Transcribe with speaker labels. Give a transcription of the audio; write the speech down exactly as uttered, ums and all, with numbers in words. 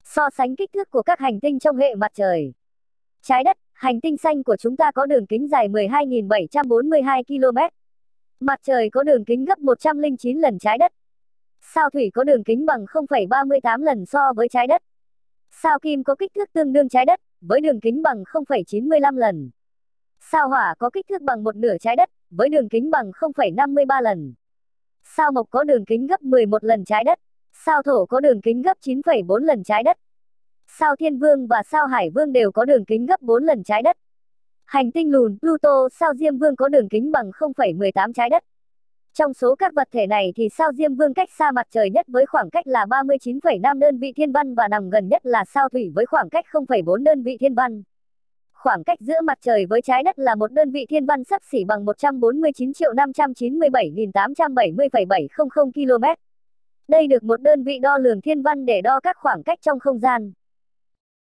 Speaker 1: So sánh kích thước của các hành tinh trong hệ mặt trời. Trái đất, hành tinh xanh của chúng ta có đường kính dài mười hai nghìn bảy trăm bốn mươi hai ki lô mét. Mặt trời có đường kính gấp một trăm lẻ chín lần trái đất. Sao thủy có đường kính bằng không phẩy ba mươi tám lần so với trái đất. Sao kim có kích thước tương đương trái đất, với đường kính bằng không phẩy chín mươi lăm lần. Sao hỏa có kích thước bằng một nửa trái đất, với đường kính bằng không phẩy năm mươi ba lần. Sao mộc có đường kính gấp mười một lần trái đất. Sao thổ có đường kính gấp chín phẩy bốn lần trái đất. Sao thiên vương và sao hải vương đều có đường kính gấp bốn lần trái đất. Hành tinh lùn Pluto, sao Diêm Vương có đường kính bằng không phẩy mười tám trái đất. Trong số các vật thể này thì sao Diêm Vương cách xa mặt trời nhất với khoảng cách là ba mươi chín phẩy năm đơn vị thiên văn và nằm gần nhất là sao Thủy với khoảng cách không phẩy bốn đơn vị thiên văn. Khoảng cách giữa mặt trời với trái đất là một đơn vị thiên văn xấp xỉ bằng một trăm bốn mươi chín triệu năm trăm chín mươi bảy nghìn tám trăm bảy mươi phẩy bảy trăm ki lô mét. Đây được một đơn vị đo lường thiên văn để đo các khoảng cách trong không gian.